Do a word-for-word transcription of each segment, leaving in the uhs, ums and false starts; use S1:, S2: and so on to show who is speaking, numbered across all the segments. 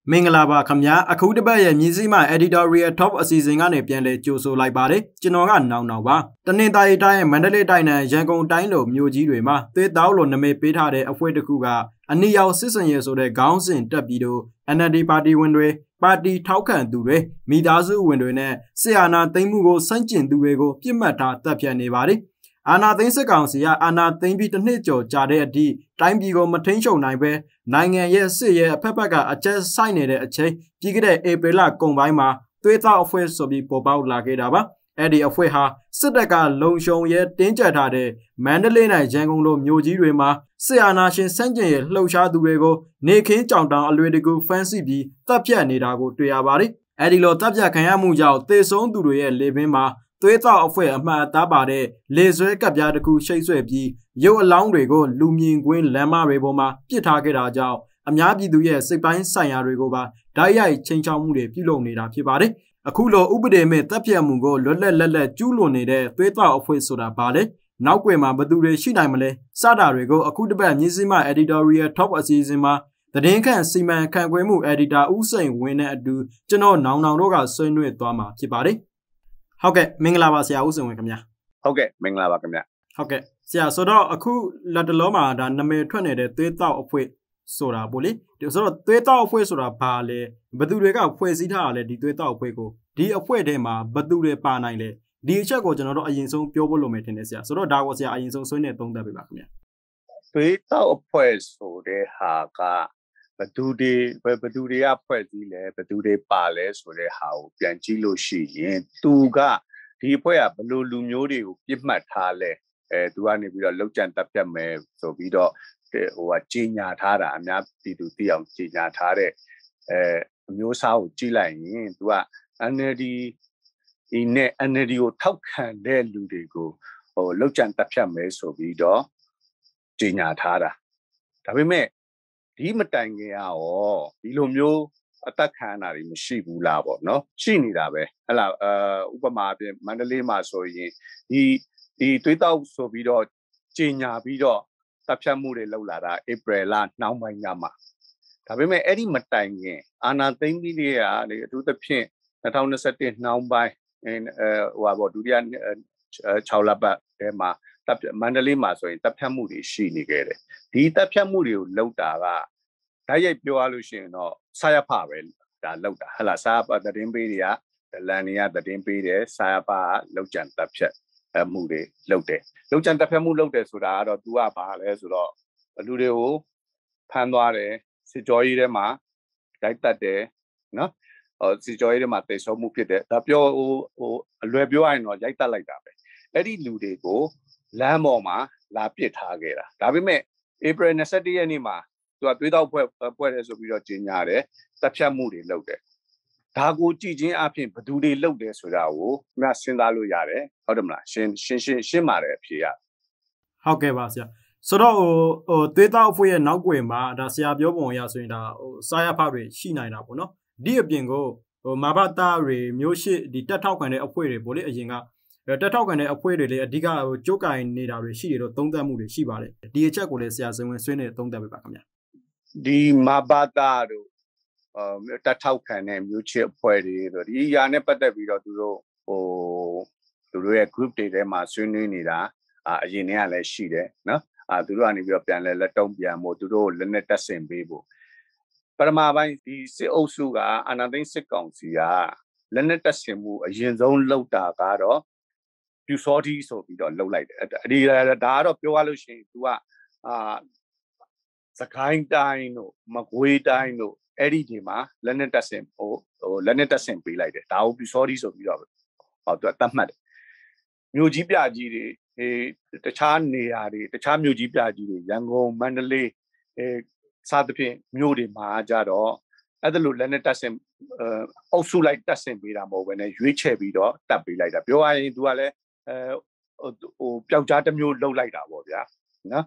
S1: မင်္ဂလာပါခင်ဗျာအခုတစ်ပတ်ရဲ့မြစည်းမ editorial top အစီအစဉ်ကနေပြန်လည်ကြိုဆိုလိုက်ပါတယ်ကျွန်တော်ကနောင်နောင်ပါတနင်္သာရီတိုင်းရဲ့မန္တလေးတိုင်းနဲ့ရန်ကုန်တိုင်းလိုမြို့ကြီးတွေမှာသွေးတောက်လိုနာမည်ပေးထားတဲ့အဖွဲ့တစ်ခုကအနီရောင်စစ်စင်ရဲဆိုတဲ့ခေါင်းစဉ်တက်ပြီးတော့ N L D ပါတီဝင်တွေပါတီထောက်ခံသူတွေမိသားစုဝင်တွေနဲ့ဆီအာနာသိမ်းမှုကိုစန့်ကျင်သူတွေကိုပြစ်မှတ်ထားတပ်ဖြတ်နေပါတယ်အာနာသိန်းစစ်ကောင်စီကအာနာသိန်းပြီးတစ်နှစ်ကျော်ကြာတဲ့အထိတိုင်းပြည်ကိုမထိန်းချုပ်နိုင်ပဲနိုင်ငံရဲ့စစ်ရဲ့အဖက်ဖက်ကအကျက်ဆိုင်နေတဲ့အချိန်ပြီးခဲ့တဲ့ဧပြီလကုန်ပိုင်းမှာသွေးသားအဖွဲ့ဆိုပြီးပေါ်ပေါက်လာခဲ့တာပါအဲ့ဒီအဖွဲ့ဟာစစ်တပ်ကလုံခြုံရဲတင်းကျပ်ထားတဲ့မန္တလေးနဲ့ရန်ကုန်လိုမြို့ကြီးတွေမှာစစ်အာဏာရှင်စန့်ကျင်ရေးလှုပ်ရှားသူတွေကိုနေခင်းကြောင်တောင်အလွေတကူဖမ်းဆီးပြီးတပ်ဖြတ်နေတာကိုတွေ့ရပါတယ်အဲ့ဒီလိုတပ်ဖြတ်ခံရမှုကြောင့်သေဆုံးသူတွေရဲ့လေပင်မှာသွေးသားအဖွဲ့အမှတ်အသားပါတဲ့လေဆွဲကပ်ပြားတစ်ခုရှိတ်ဆွဲပြီးရုပ်အလောင်းတွေကိုလူမြင်ကွင်းလမ်းမတွေပေါ်မှာပစ်ထားခဲ့တာကြောင့်အများပြည်သူရဲ့စိတ်ပိုင်းဆိုင်ရာတွေကိုပါဓာတ်ရိုက်ချိန်ချောက်မှုတွေပြုလုပ်နေတာဖြစ်ပါတယ်အခုလိုဥပဒေမဲ့တပ်ဖြတ်မှုကိုလွတ်လပ်လက်လက်ကျူးလွန်နေတဲ့သွေးသားအဖွဲ့ဆိုတာဘာလဲနောက်ွယ်မှာဘသူတွေရှိနိုင်မလဲစတာတွေကိုအခုတစ်ပတ်မြစည်းမ editorial top အစီအစဉ်မှာသတင်းခန့်စီမံခန့်ခွဲမှု editor ဦးစိန်ဝင်းနဲ့အတူကျွန်တော်နောင်နောင်တို့ကဆွေးနွေးသွားမှာဖြစ်ပါတယ်ဟုတ်ကဲ့မင်္ဂလာပါဆရာဦးစိန်ဝင်းခင်ဗျာ
S2: ဟုတ်ကဲ့မင်္ဂလာပါခင်ဗျာ
S1: ဟုတ်ကဲ့ဆရာဆိုတော့အခုလက်တလုံးမှာဒါနာမည်ထွက်နေတဲ့သွေးတောက်အဖွဲ့ဆိုတာပေါ့လေဒီဆိုတော့သွေးတောက်အဖွဲ့ဆိုတာဘာလဲဘသူတွေကဖွဲ့စည်းထားတာလဲဒီသွေးတောက်အဖွဲ့ကိုဒီအဖွဲ့ထဲမှာဘသူတွေပါနိုင်လဲဒီအချက်ကိုကျွန်တော်တို့အရင်ဆုံးပြောဖို့လိုမယ်ထင်တယ်ဆရာဆိုတော့ဒါကိုဆရာအရင်ဆုံးဆွေးနွေးသုံးသပ်ပေးပါခင်ဗျာ
S2: သွေးတောက်အဖွဲ့ဆိုတဲ့ဟာကဘသူတွေဘသူတွေကဖွဲ့စည်းလဲဘသူတွေပါလဲဆိုတဲ့ဟာကိုပြန်ကြည့်လို့ရှိရင်သူကဒီအဖွဲ့ကဘလို့လူမျိုးတွေကိုပြစ်မှတ်ထားလဲအဲသူကနေပြီးတော့လောက်ကျန်တပ်ဖြတ်မယ်ဆိုပြီးတော့ဟိုကကြီးညာထားတာအများပြည်သူသိအောင်ကြီးညာထားတဲ့အဲအမျိုးအစားကိုကြည့်လိုက်ရင်သူက N L D ဒီနဲ့ N L D ကိုထောက်ခံတဲ့လူတွေကိုဟိုလောက်ကျန်တပ်ဖြတ်မယ်ဆိုပြီးတော့ကြီးညာထားတာဒါပေမဲ့ဒီမတိုင်ခင်ကရောဒီလိုမျိုးအသက်ခံတာတွေမရှိဘူးလားပေါ့နော်ရှိနေတာပဲဟဲ့လားအဲဥပမာအပြင်မန္တလေးမှာဆိုရင်ဒီဒီသွေးတောက်ဆိုပြီးတော့ကြီးညာပြီးတော့တပ်ဖြတ်မှုတွေလုပ်လာတာဧပြီလနှောင်းပိုင်းကမှဒါပေမဲ့အဲ့ဒီမတိုင်ခင်အာဏာသိမ်းပြီးတဲ့ကနေအထူးသဖြင့်၂၀၂၁နှောင်းပိုင်းအဲဟိုပါပေါ့ဒုတိယ၆လပတ်ထဲမှာတပ်မန္တလေးမှာဆိုရင်တပ်ဖြတ်မှုတွေရှိနေခဲ့တယ်ဒီတပ်ဖြတ်မှုတွေကိုလုပ်တာကဓာတ်ရိုက်ပြောရလို့ရှိရင်တော့ဆာယဖပဲဒါလုပ်တာဟဲ့လားဆာယဖသတင်းပေးတွေကဒလန်တွေကသတင်းပေးတယ်ဆာယဖကလောက်ကျန်တပ်ဖြတ်မှုတွေလုပ်တယ်လောက်ကျန်တပ်ဖြတ်မှုလုပ်တယ်ဆိုတာကတော့ तू ကဘာလဲဆိုတော့လူတွေကိုဖမ်းသွားတယ်စစ်ကြောရေးထဲမှာရိုက်တက်တယ်နော်ဟိုစစ်ကြောရေးထဲမှာတိတ်ဆုံးမှုဖြစ်တယ်ဒါပြောဟိုဟိုအလွယ်ပြောရရင်တော့ရိုက်တက်လိုက်တာပဲအဲ့ဒီလူတွေကိုလမ်းပေါ်မှာလာပစ်ထားခဲ့တာဒါပေမဲ့ဧပြီ၂၁ရက်နေ့မှာသူကသွေးတောက်ဖွဲ့ဖွဲ့တယ်ဆိုပြီးတော့ကြီးညာတယ်တပ်ဖြတ်မှုတွေလုပ်တယ်ဒါကိုကြည်ချင်းအဖြစ်ဘသူတွေလုပ်တယ်ဆိုတာကိုငါစဉ်းစားလို့ရတယ်ဟုတ်တယ်မလားရှင်းရှင်းရှင်းရှင်းပါတယ်အဖြေရ
S1: ဟုတ်ကဲ့ပါဆရာဆိုတော့ဟိုဟိုသွေးတောက်ဖွဲ့ရဲ့နောက်ွယ်မှာဒါဆရာပြောပုံရဆိုရင်ဒါဟိုစားရဖတွေရှိနိုင်တာပေါ့နော်ဒီအပြင်ကိုဟိုမာဘတာတွေမျိုးရှိဒီတက်ထောက်ခံတဲ့အဖွဲ့တွေပေါ့လေအရင်ကတက်ထောက်ခံတဲ့အဖွဲ့တွေလည်းအဓိကဟိုကြိုးကင်နေတာတွေရှိတယ်တော့သုံးသပ်မှုတွေရှိပါတယ်ဒီအချက်ကိုလည်းဆရာစင်ဝင်ဆွေးနေသုံးသပ်ပေးပါခင်ဗျာ
S2: ဒီမာဘတာတို့အဲတက်ထောက်ခံတဲ့မျိုးချစ်အဖွဲ့တွေဆိုဒီအရာနဲ့ပတ်သက်ပြီးတော့သူတို့ဟိုသူတို့ရဲ့ group တွေထဲမှာဆွေးနွေးနေတာအရင်တည်းကလည်းရှိတယ်နော်အာသူတို့ကနေပြီးတော့ပြန်လဲလက်တုံးပြန်ဖို့သူတို့လက်နဲ့တက်ဆင်ပေးဖို့ပထမပိုင်းဒီစစ်အုပ်စုကအာဏာသိမ်းစစ်ကောင်စီကလက်နဲ့တက်ဆင်မှုအရင်ဆုံးလုပ်တာကတော့ပြူစောတိဆိုပြီးတော့လှုပ်လိုက်တယ်ဒီဒါကတော့ပြောရလို့ရှိရင် तू ကအာစကိုင်းတိုင်းတို့မကွေးတိုင်းတို့အဲ့ဒီဒီမှာလက်နဲ့တက်ဆင်ဟိုဟိုလက်နဲ့တက်ဆင်ပေးလိုက်တယ်ဒါကိုပြူစောတိဆိုပြီးတော့ဟော तू တတ်မှတ်တယ်မြို့ကြီးပြကြီးတွေအဲတခြားနေရာတွေတခြားမြို့ကြီးပြကြီးတွေရန်ကုန်မန္တလေးအဲစသဖြင့်မြို့တွေမှာကြတော့အဲ့ဒါလိုလက်နဲ့တက်ဆင်အုပ်စုလိုက်တက်ဆင်ပေးတာမဟုတ်ဘဲနဲ့ရွေးချယ်ပြီးတော့တက်ပေးလိုက်တာပြောရရင် तू ကလည်းအဲဟိုပျောက်ကြားတစ်မျိုးလှုပ်လိုက်တာပေါ့ဗျာနော်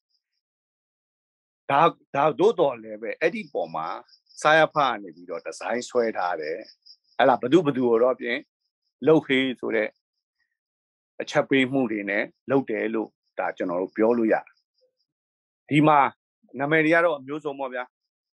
S2: ဒါဒါတို့တော်လည်းပဲအဲ့ဒီပုံမှာစာရဖကနေပြီးတော့ဒီဇိုင်းဆွဲထားတယ်ဟဲ့လားဘသူဘသူတော့ပြင်လှုပ်ခေးဆိုတဲ့အချက်ပေးမှုတွေနဲ့လုပ်တယ်လို့ဒါကျွန်တော်တို့ပြောလို့ရတယ်ဒီမှာနာမည်တွေကတော့အမျိုးစုံပေါ့ဗျာ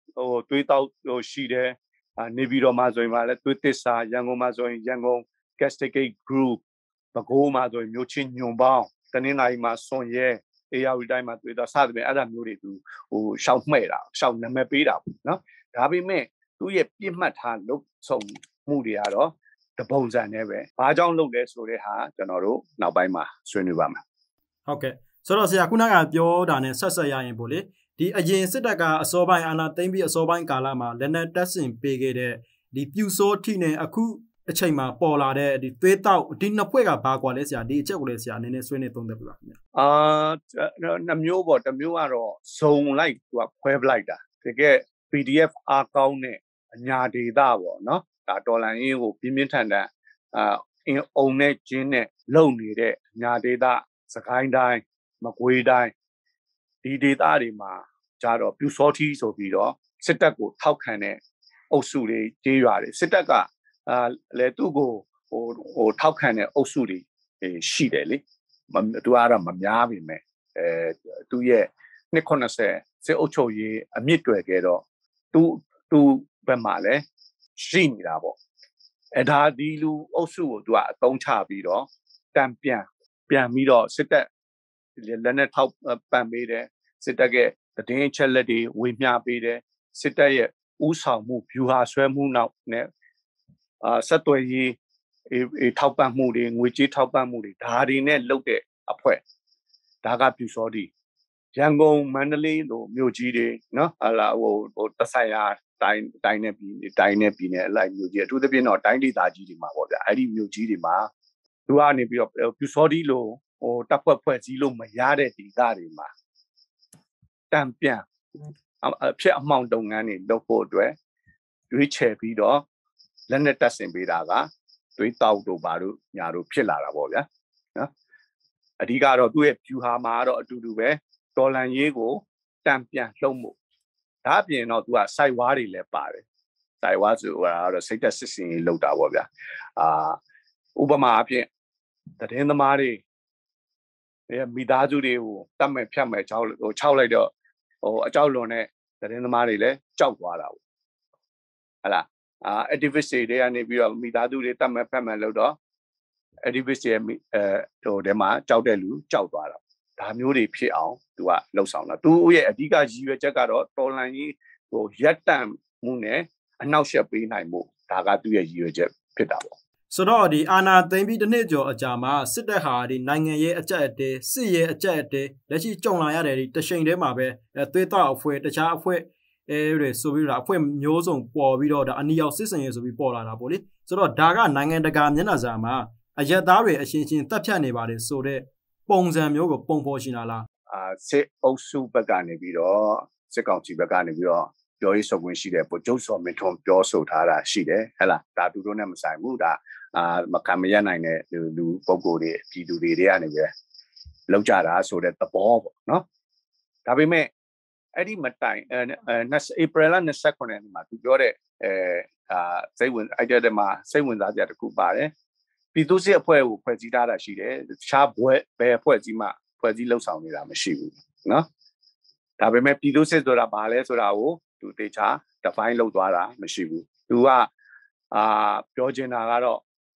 S2: ဟိုတွေးတော့ဟိုရှိတယ်နေပြီးတော့မှဆိုရင်မှလည်းတွေးသစ္စာရန်ကုန်မှာဆိုရင်ရန်ကုန် Cascade Group ပဲခူးမှာဆိုရင်မြို့ချင်းညွန်ပေါင်းတနင်္လာရီမှာစွန်ရဲအေယာဝတီတိုင်းမှာတွေးတော့စသဖြင့်အဲ့ဒါမျိုးတွေသူဟိုရှောက်မှဲ့တာရှောက်နာမည်ပေးတာပေါ့နော်ဒါပေမဲ့သူ့ရဲ့ပြစ်မှတ်ထားလုပ်ဆောင်မှုတွေကတော့တပုံစံနဲ့ပဲဘာကြောင့်လုပ်လဲဆိုတဲ့ဟာကျွန်တော်တို့နောက်ပိုင်းမှာဆွေးနွေးပါမယ်
S1: ဟုတ်ကဲ့ဆိုတော့ဆရာခုနကပြောတာနဲ့ဆက်ဆက်ရရင်ပေါ့လေဒီအရင်စစ်တပ်ကအစောပိုင်းအာဏာသိမ်းပြီးအစောပိုင်းကာလမှာလက်နက်တပ်ဆင်ပေးခဲ့တဲ့ဒီပြူစောထိနဲ့အခုအချိန်မှာပေါ်လာတဲ့ဒီသွေးတောက်ဒီနှစ်ဖွဲ့ကဘာကွာလဲဆရာဒီအချက်ကိုလည်းဆရာအနေနဲ့ဆွေးနွေးသုံးသပ်ပြပါခင်ဗျာ
S2: အာနှစ်မျိုးပေါ့တစ်မျိုးကတော့ဇုံလိုက်သူကခွဲပလိုက်တာတကယ် P D F အားကောင်းတဲ့အညာဒေတာပေါ့နော်ဒါတော်လန်ရင်းကိုပြင်းပြင်းထန်ထန်အာအင်းအုံနဲ့ကျင်းနဲ့လုံနေတဲ့အညာဒေတာစကိုင်းတိုင်းမကွေးတိုင်းဒီဒေတာတွေမှာကြတော့ပြူစောထီဆိုပြီးတော့စစ်တပ်ကိုထောက်ခံတဲ့အုပ်စုတွေကြေးရွာတွေစစ်တပ်ကအာလေသူ့ကိုဟိုဟိုထောက်ခံတဲ့အုပ်စုတွေရှိတယ်လေသူကတော့မများပြီမဲ့အဲသူရဲ့နှစ်ခုနှစ်ဆယ်စစ်အုပ်ချုပ်ရေးအမြင့်တွယ်ခဲ့တော့သူသူဘက်မှာလည်းရှိနေတာပေါ့အဲဒါဒီလူအုပ်စုကိုသူကအသုံးချပြီးတော့တံပြန်ပြန်ပြီးတော့စစ်တပ်လက်နဲ့ထောက်ပံ့ပေးတယ်စစ်တပ်ရဲ့တည်င်းချက်လက်တွေဝေမျှပေးတယ်စစ်တပ်ရဲ့ဥဆောင်မှုဗျူဟာဆွဲမှုနောက်နဲ့အာဆက်သွယ်ရေးအေးထောက်ပံ့မှုတွေငွေကြေးထောက်ပံ့မှုတွေဒါတွေနဲ့လုပ်တဲ့အဖွဲ့ဒါကပြူစောတီရန်ကုန်မန္တလေးလိုမြို့ကြီးတွေနော်ဟာလာဟိုဟိုတဆိုင်ရာတိုင်းတိုင်းနဲ့ပြည်တိုင်းနဲ့ပြည်နယ်အလိုက်မြို့ကြီးအထူးသဖြင့်တော့တိုင်းဒေသကြီးတွေမှာပေါ့ဗျာအဲ့ဒီမြို့ကြီးတွေမှာသူကနေပြီးတော့ပြူစောတီလိုဟိုတပ်ဖွဲ့ဖွဲ့စည်းလို့မရတဲ့ဒေသတွေမှာတံပြန်အဖြစ်အမှောင်တုံငန်းတွေလုပ်ဖို့အတွက်ရွေးချယ်ပြီးတော့လက်နဲ့တက်ဆင်ပေးတာကသွေးတောက်တို့ဘာတို့ညာတို့ဖြစ်လာတာပေါ့ဗျာနော်အဓိကတော့သူ့ရဲ့ view ဟာမှာတော့အတူတူပဲတော်လန်ရေးကိုတံပြန်လှုံ့မှုဒါအပြင်တော့သူကစိုက်ဝါးတွေလည်းပါတယ်စိုက်ဝါးဆိုတာတော့စိတ်သက်စစ်စင်ရေးလောက်တာပေါ့ဗျာအာဥပမာအဖြစ်တည်င်းသမားတွေမိသားစုတွေကိုတတ်မဲ့ဖြတ်မဲ့ချောက်ဟိုခြောက်လိုက်တော့ဟိုအကြောက်လွန်တဲ့တည်င်းသမားတွေလည်းကြောက်သွားတာပေါ့ဟလာအာ activist တွေကနေပြီးတော့မိသားစုတွေတတ်မဲ့ဖက်မဲ့လို့တော့ activist ရဲ့အဲဟိုထဲမှာကြောက်တဲ့လူကြောက်သွားတာဒါမျိုးတွေဖြစ်အောင်သူကလှုပ်ဆောင်တာသူရဲ့အဓိကရည်ရွယ်ချက်ကတော့တော်လန်ကြီးဟိုရက်တန့်မှုနဲ့အနောက်ရှက်ပေးနိုင်မှုဒါကသူ့ရဲ့ရည်ရွယ်ချက်ဖြစ်တာပေါ့
S1: ဆိုတော့ဒီအာနာသိမ့်ပြီးတစ်နှစ်ကျော်အကြာမှာစစ်တပ်ဟာဒီနိုင်ငံရေးအကြက်အတဲစစ်ရေးအကြက်အတဲလက်ရှိကြုံလာရတဲ့ဒီတရှိန်ထဲမှာပဲသွေးတောက်အဖွဲ့တခြားအဖွဲ့အဲတွေဆိုပြီးတော့အဖွဲ့မျိုးစုံပေါ်ပြီးတော့ဒါအနီရောက်စစ်စင်ရေးဆိုပြီးပေါ်လာတာပေါ့လေဆိုတော့ဒါကနိုင်ငံတကာမျက်နှာစာမှာအရက်သားတွေအချင်းချင်းတက်ဖြတ်နေပါတယ်ဆိုတော့ပုံစံမျိုးကိုပုံဖော်ရှင်လာလား
S2: အာစစ်အုပ်စုဘက်ကနေပြီးတော့စစ်ကောင်စီဘက်ကနေပြီးတော့ပြောရေးဆိုခွင့်ရှိတယ်ပို့ကျုပ်စော်မင်းထွန်းပြောဆိုထားတာရှိတယ်ဟဲ့လားဒါသူတို့နဲ့မဆိုင်ဘူးဒါအာမခံမရနိုင်တဲ့လူလူပုံကိုယ်တွေပြည်သူတွေတွေကနေပြီးလောက်ကြတာဆိုတဲ့သဘောပေါ့နော်ဒါပေမဲ့အဲ့ဒီမတိုင်အဲဧပြီလ၂၉ရက်နေ့မှာသူပြောတဲ့အဲအာစိတ်ဝင်အဲ့တဲ့မှာစိတ်ဝင်စားကြတစ်ခုပါတယ်ပြည်သူ့စစ်အဖွဲ့ကိုဖွဲ့စည်းထားတာရှိတယ်တခြားဘွဲဘယ်အဖွဲ့အစည်းမှဖွဲ့စည်းလှုပ်ဆောင်နေတာမရှိဘူးနော်ဒါပေမဲ့ပြည်သူ့စစ်ဆိုတာဘာလဲဆိုတာကိုသူတေချာ define လုပ်သွားတာမရှိဘူးသူကအာပြောချင်တာကတော့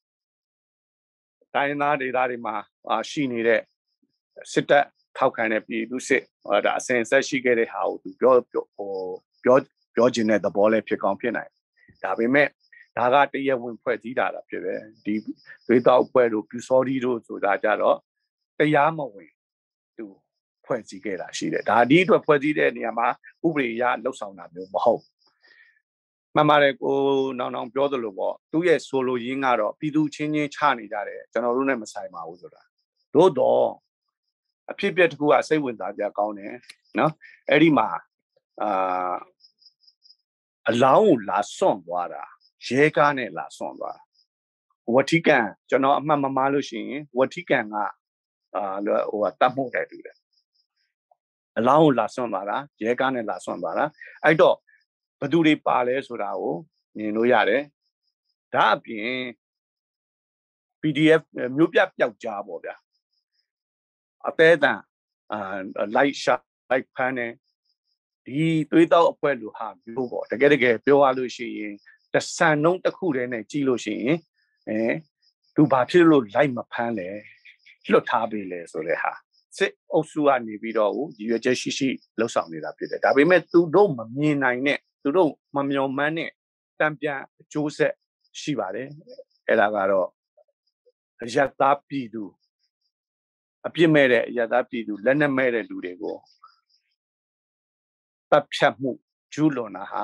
S2: တိုင်းသားဒေသတွေမှာရှိနေတဲ့စစ်တပ်ထောက်ခံတဲ့ပြည်သူစစ်ဒါအစဉ်ဆက်ရှိခဲ့တဲ့ဟာကိုသူပြောဟိုပြောပြောချင်တဲ့သဘောလေးဖြစ်ကောင်းဖြစ်နိုင်ဒါပေမဲ့ဒါကတရဝင်ဖွဲ့စည်းတာဖြစ်ပဲဒီသွေးတောက်ဖွဲ့တို့ပြူစောဒီတို့ဆိုတာကြတော့တရားမဝင်သူဖွဲ့စည်းခဲ့တာရှိတယ်ဒါဒီအတွက်ဖွဲ့စည်းတဲ့နေရာမှာဥပဒေအရလှုပ်ဆောင်တာမျိုးမဟုတ်မှန်ပါတယ်ကိုနောင်နောင်ပြောသလိုပေါ့သူ့ရဲ့ဆိုလိုရင်းကတော့ပြည်သူချင်းချင်းချနေကြတယ်ကျွန်တော်တို့နဲ့မဆိုင်ပါဘူးဆိုတာတို့တော့အဖြစ်အပျက်တစ်ခုကစိတ်ဝင်စားကြကောင်းတယ်နော်အဲ့ဒီမှာအာအလောင်းကိုလာစွန့်သွားတာရဲကားနဲ့လာစွန့်သွားတာဝတိကန်ကျွန်တော်အမှတ်မမှားလို့ရှိရင်ဝတိကန်ကအာဟိုတတ်မှုတယ်တူတယ်အလောင်းကိုလာစွန့်သွားတာရဲကားနဲ့လာစွန့်သွားတာအဲ့တော့ဘသူတွေပါလဲဆိုတာကိုမြင်လို့ရတယ်ဒါအပြင် P D F မျိုးပြပျောက်ကြားပေါ့ဗျာအသေးအံအာ light shot light pan နဲ့ဒီသွေးတောက်အဖွဲ့လိုဟာမျိုးပေါ့တကယ်တကယ်ပြောရလို့ရှိရင်တဆန်နှုံးတစ်ခုတည်းနဲ့ကြီးလို့ရှိရင်အဲသူဘာဖြစ်လို့လိုက်မဖမ်းလဲလွတ်ထားပေးလဲဆိုတဲ့ဟာစစ်အုပ်စုကနေပြီးတော့ရည်ရွယ်ချက်ရှိရှိလှုပ်ဆောင်နေတာဖြစ်တယ်ဒါပေမဲ့သူတို့မမြင်နိုင်နဲ့သူတို့မမျှော်မှန်းနဲ့တံပြန်အကျိုးဆက်ရှိပါတယ်အဲ့ဒါကတော့အယက်သားပြည်သူအပြစ်မဲ့တဲ့အယက်သားပြည်သူလက်နက်မဲ့တဲ့လူတွေကိုတပ်ဖြတ်မှုကျူးလွန်တာဟာ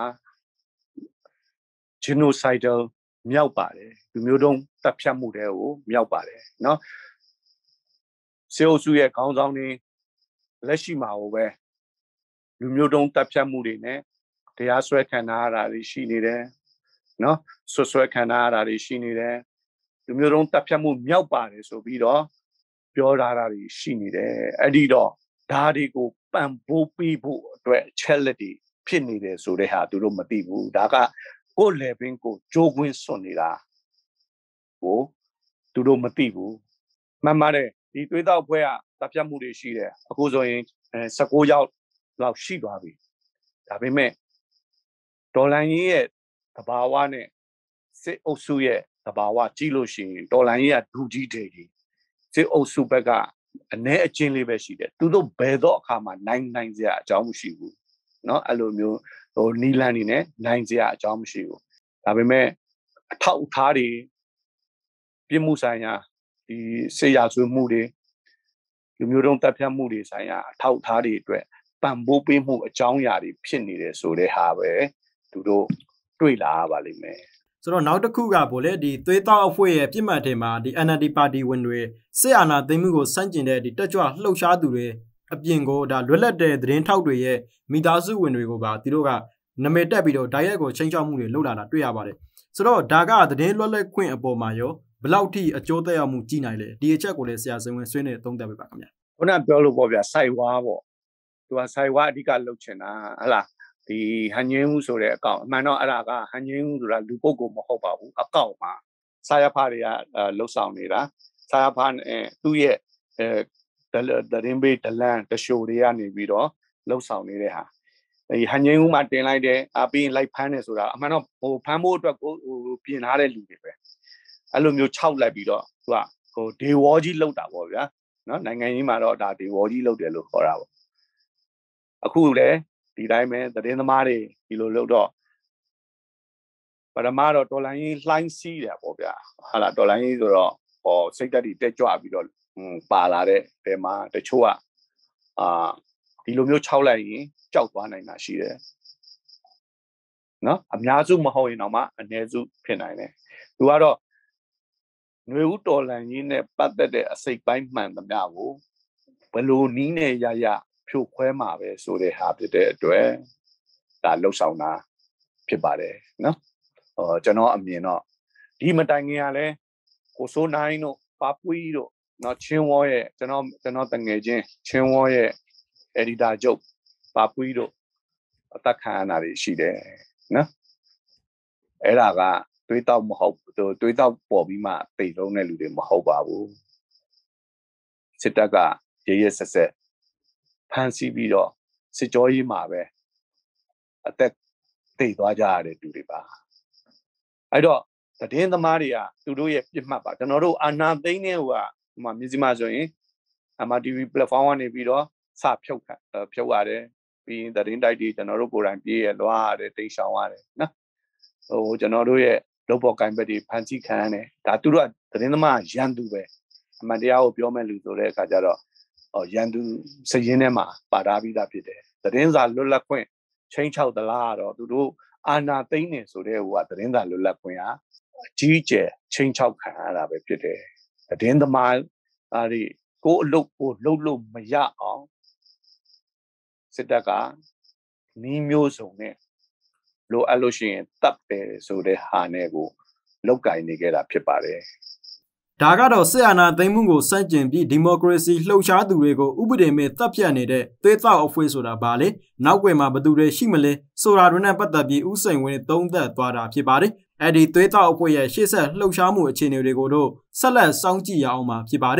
S2: genocidal မြောက်ပါတယ်လူမျိုးတုံးတပ်ဖြတ်မှုတွေကိုမြောက်ပါတယ်เนาะစေအုပ်စုရဲ့ခေါင်းဆောင်တွေလက်ရှိမှာဟိုပဲလူမျိုးတုံးတပ်ဖြတ်မှုတွေနဲ့တရားစွဲခံရတာတွေရှိနေတယ်เนาะဆွဆွဲခံရတာတွေရှိနေတယ်လူမျိုးတုံးတပ်ဖြတ်မှုမြောက်ပါတယ်ဆိုပြီးတော့ပြောထားတာတွေရှိနေတယ်အဲ့ဒီတော့ဒါတွေကိုပံ့ပိုးပေးဖို့အတွက်ချက်လက်တွေဖြစ်နေတယ်ဆိုတဲ့ဟာသူတို့မသိဘူးဒါကကိုယ်လေပင်ကိုကြိုးကွင်းစွန့်နေတာကိုသူတို့မသိဘူးမှန်ပါတယ်ဒီသွေးတောက်ပွဲကတပ်ဖြတ်မှုတွေရှိတယ်အခုဆိုရင်ဆယ်ကိုးယောက်လောက်ရှိသွားပြီဒါပေမဲ့ဒေါ်လန်ကြီးရဲ့သဘာဝနဲ့စစ်အုပ်စုရဲ့သဘာဝကြည့်လို့ရှိရင်ဒေါ်လန်ကြီးကဒူကြီးတွေကြီးစစ်အုပ်စုဘက်ကအ ਨੇ အချင်းလေးပဲရှိတယ်သူတို့ဘယ်တော့အခါမှနိုင်နိုင်စရာအကြောင်းမရှိဘူးเนาะအဲ့လိုမျိုးဟိုနီလန်နေနဲ့နိုင်စရာအကြောင်းမရှိဘူးဒါပေမဲ့အထောက်အထားတွေပြစ်မှုဆိုင်ရာဒီစေရဆွေးမှုတွေလူမျိုးတုံးတပ်ဖြတ်မှုတွေဆိုင်ရာအထောက်အထားတွေအတွက်ပံ့ပိုးပေးမှုအကြောင်းအရာတွေဖြစ်နေတယ်ဆိုတဲ့ဟာပဲသူတို့တွေ့လာရပါလိမ့်မယ်
S1: ဆိုတော့နောက်တစ်ခုကပေါ့လေဒီသွေးတောက်အဖွဲ့ရဲ့ပြစ်မှတ်တွေမှာဒီ N L D ပါတီဝင်တွေစစ်အာဏာသိမ်းမှုကိုစန့်ကျင်တဲ့ဒီတက်ကြွလှုပ်ရှားသူတွေအပြင်ကိုဒါလွတ်လပ်တဲ့သတင်းထောက်တွေရဲ့မိသားစုဝင်တွေကိုပါသူတို့ကနာမည်တက်ပြီးတော့ဓာတ်ရိုက်ကိုချိန်ချောက်မှုတွေလုပ်လာတာတွေ့ရပါတယ်ဆိုတော့ဒါကသတင်းလွတ်လပ်ခွင့်အပေါ်မှာရောဘယ်လောက်ထိအကျိုးသက်ရောက်မှုကြီးနိုင်လဲဒီအချက်ကိုလည်းဆရာစင်ဝင်ဆွေးနေသုံးသပ်ပေးပါခင်ဗျာ
S2: ခုနပြောလို့ပေါ့ဗျာစိုက်ဝါပေါ့သူကစိုက်ဝါအဓိကလှုပ်ချင်တာဟလားဒီဟန်ငင်းဦးဆိုတဲ့အကောင့်အမှန်တော့အဲ့ဒါကဟန်ငင်းဦးဆိုတာလူပုဂ္ဂိုလ်မဟုတ်ပါဘူးအကောင့်မှာစာရဖားတွေကလှုပ်ဆောင်နေတာစာရဖားနဲ့သူ့ရဲ့အဲဒရင်ဘေးဒလန်တရှိုတွေကနေပြီးတော့လှုပ်ဆောင်နေတဲ့ဟာဒီဟန်ငင်းဦးမှာတင်လိုက်တဲ့အပြီးလိုက်ဖမ်းနေဆိုတာအမှန်တော့ဟိုဖမ်းဖို့အတွက်ကိုဟိုပြင်ထားတဲ့လူတွေပဲအဲ့လိုမျိုးခြောက်လိုက်ပြီးတော့သူကဟိုဒေဝေါ်ကြီးလှုပ်တာပေါ့ဗျာနော်နိုင်ငံကြီးမှာတော့ဒါဒေဝေါ်ကြီးလှုပ်တယ်လို့ခေါ်တာပေါ့အခုလည်းဒီတိုင်းပဲသတင်းသမားတွေဒီလိုလုပ်တော့ပထမတော့ဒေါ်လာရင်းလှိုင်းစီးတယ်ပေါ့ဗျာဟာလာဒေါ်လာရင်းဆိုတော့ဟောစိတ်ဓာတ်တွေတက်ကြွပြီးတော့ပါလာတဲ့တဲမှာတချို့ကအာဒီလိုမျိုးခြောက်လိုက်ရင်ကြောက်သွားနိုင်တာရှိတယ်နော်အများစုမဟုတ်ရင်တော့မှအနည်းစုဖြစ်နိုင်တယ်သူကတော့ຫນွေဦးတော်လန်ကြီးနဲ့ပတ်သက်တဲ့အစိတ်ပိုင်းမှန်သမျှကိုဘယ်လိုနီးနဲ့ရရဖြိုခွဲမှာပဲဆိုတဲ့ဟာဖြစ်တဲ့အတွက်ဒါလှုပ်ဆောင်တာဖြစ်ပါတယ်နော်ဟောကျွန်တော်အမြင်တော့ဒီမတိုင်ခင်ကလည်းကိုစိုးနိုင်တို့ပါပွီးတို့နော်ချင်းဝေါ်ရဲ့ကျွန်တော်ကျွန်တော်တငယ်ချင်းချင်းဝေါ်ရဲ့အက်ဒီတာချုပ်ပါပွီးတို့အသက်ခံရတာတွေရှိတယ်နော်အဲ့ဒါကတွေးတောက်မဟုတ်တွေးတောက်ပေါ်ပြီးမှတိတ်လုံးတဲ့လူတွေမဟုတ်ပါဘူးစစ်တပ်ကရဲရဲဆက်ဆက်ဖမ်းဆီးပြီးတော့စစ်ကြောရေးမှာပဲအသက်တိတ်သွားကြရတဲ့လူတွေပါအဲ့တော့သတင်းသမားတွေကသူတို့ရဲ့ပြစ်မှတ်ပါကျွန်တော်တို့အာဏာသိမ်းတဲ့ဟိုကဟိုမှာမြစည်းမဆိုရင်အမ တီ ဗီ platform ကနေပြီးတော့စဖြုတ်ဖြုတ်ရတယ်ပြီးရင်သတင်းတိုက်တွေကျွန်တော်တို့ကိုယ်တိုင်ပြေးရလွှားရတယ်တိတ်ရှောင်ရတယ်နော်ဟိုကျွန်တော်တို့ရဲ့လုပ်ပေါ်ကိုင်ဘက်တွေဖန်ဆီးခံရတယ်ဒါသူတို့ကသတင်းသမားရန်သူပဲအမှန်တရားကိုပြောမဲ့လူဆိုတဲ့အခါကျတော့ဟောရန်သူစည်ရင်းထဲမှာပါထားပြီးသားဖြစ်တယ်သတင်းစာလွတ်လပ်ခွင့်ချင်းချောက်သလားတော့သူတို့အာဏာသိမ်းနေဆိုတဲ့ဟိုကသတင်းစာလွတ်လပ်ခွင့်ဟာအကြီးအကျယ်ချင်းချောက်ခံရတာပဲဖြစ်တယ်သတင်းသမားအားဒီကိုအလုပ်ကိုလှုပ်လို့မရအောင်စစ်တပ်ကနီးမျိုးစုံနဲ့လိုအပ်လို့ရှိရင်တပ်တယ်ဆိုတဲ့ဟာနဲ့ကိုလောက်ကင်နေကြတာဖြစ်ပါတယ်
S1: ဒါကတော့စစ်အာဏာသိမ်းမှုကိုစန့်ကျင်ပြီးဒီမိုကရေစီလှုပ်ရှားသူတွေကိုဥပဒေမဲ့တပ်ဖြတ်နေတဲ့သွေးတောက်အဖွဲ့ဆိုတာဘာလဲနောက်ွယ်မှာဘယ်သူတွေရှိမလဲဆိုတာတွေနဲ့ပတ်သက်ပြီးဥစိန်ဝင်းသုံးသပ်သွားတာဖြစ်ပါတယ်အဲ့ဒီသွေးတောက်အဖွဲ့ရဲ့ရှေ့ဆက်လှုပ်ရှားမှုအခြေအနေတွေကိုတော့ဆက်လက်စောင့်ကြည့်ရအောင်မှာဖြစ်ပါတယ်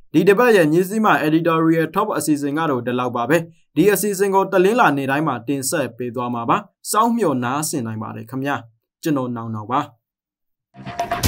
S1: ဒီတစ်ပတ်ရဲ့မြစည်းမ editorial top အစီအစဉ်ကတော့ဒီလောက်ပါပဲဒီအစီအစဉ်ကိုတလင်းလာနေတိုင်းမှာတင်ဆက်ပေးသွားမှာပါစောင့်မျှော်နားဆင်နိုင်ပါတယ်ခင်ဗျာကျွန်တော်နောင်နောင်ပါ